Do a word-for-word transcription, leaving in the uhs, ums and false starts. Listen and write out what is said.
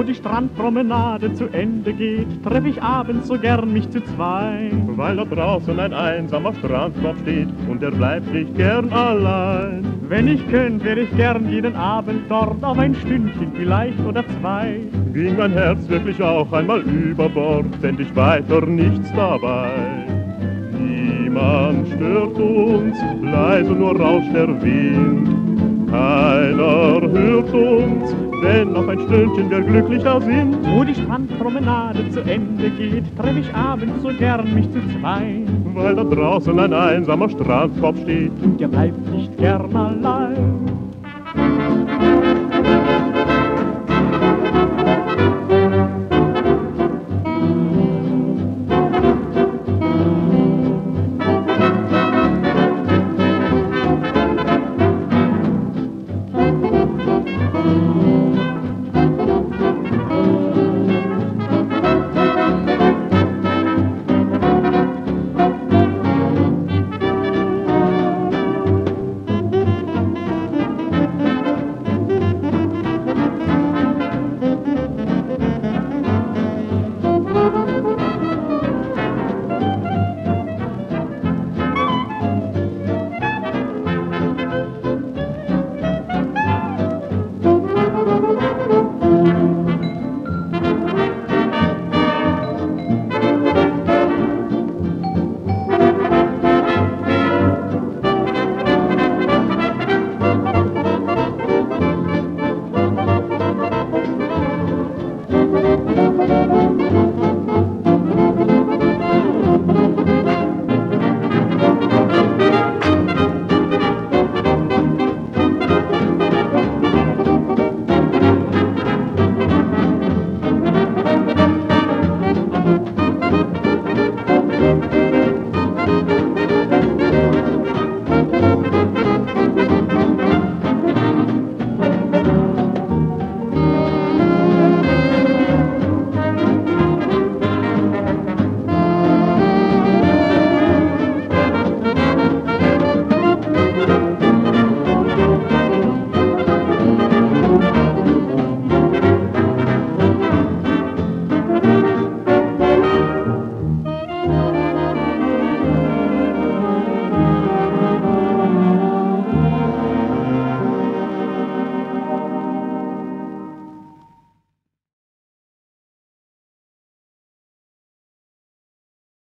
die Strandpromenade zu Ende geht, treff ich abends so gern mich zu zweit. Weil da draußen ein einsamer Strandkorb steht und er bleibt nicht gern allein. Wenn ich könnt, wär ich gern jeden Abend dort, auf ein Stündchen vielleicht oder zwei. Ging mein Herz wirklich auch einmal über Bord, fänd ich weiter nichts dabei. Niemand stört uns, leise nur rauscht der Wind. Keiner hört uns, wenn auf ein Stündchen wir glücklicher sind. Wo die Strandpromenade zu Ende geht, treff ich abends so gern mich zu zweit. Weil da draußen ein einsamer Strandkorb steht und der bleibt nicht gern allein.